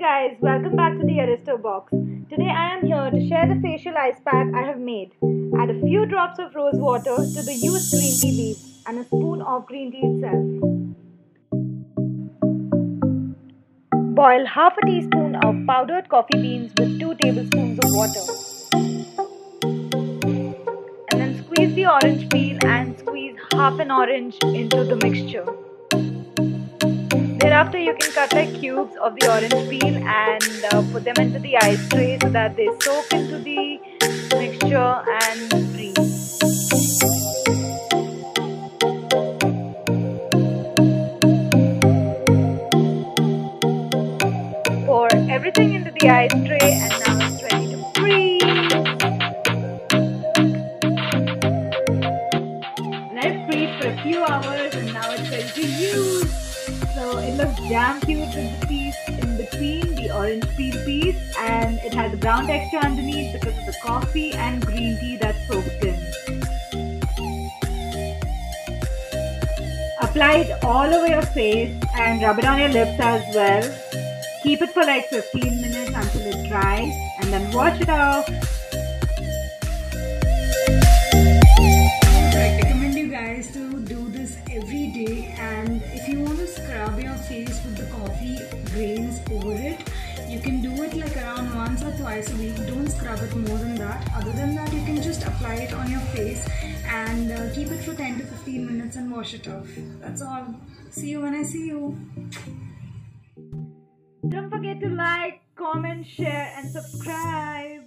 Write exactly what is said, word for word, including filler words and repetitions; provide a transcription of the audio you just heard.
guys, welcome back to the ARISTOBOX. Today I am here to share the facial ice pack I have made. Add a few drops of rose water to the used green tea leaves and a spoon of green tea itself. Boil half a teaspoon of powdered coffee beans with two tablespoons of water. And then squeeze the orange peel and squeeze half an orange into the mixture. Thereafter, you can cut like cubes of the orange peel and uh, put them into the ice tray so that they soak into the mixture and freeze. Pour everything into the ice tray and now it's ready to freeze. Let it freeze for a few hours and now it's ready to use. So it looks damn cute with the piece in between, the orange peel piece, and it has a brown texture underneath because of the coffee and green tea that's soaked in. Apply it all over your face and rub it on your lips as well. Keep it for like fifteen minutes until it dries and then wash it off. I recommend you guys to do this every day, and if you want to scrub your face with the coffee grains over it, you can do it like around once or twice a week. Don't scrub it more than that. Other than that, you can just apply it on your face and uh, keep it for ten to fifteen minutes and wash it off. That's all. See you when I see you. Don't forget to like, comment, share and subscribe.